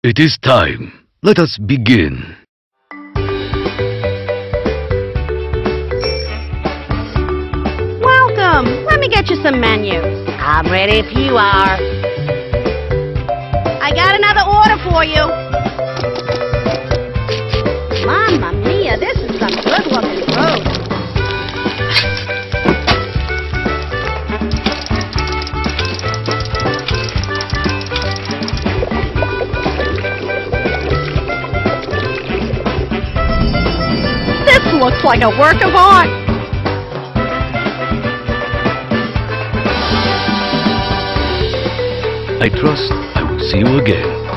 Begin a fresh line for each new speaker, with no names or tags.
It is time. Let us begin.
Welcome. Let me get you some menus. I'm ready if you are. I got another order for you. Mamma mia, this is some good-looking food. This looks like a work of art.
I trust I will see you again.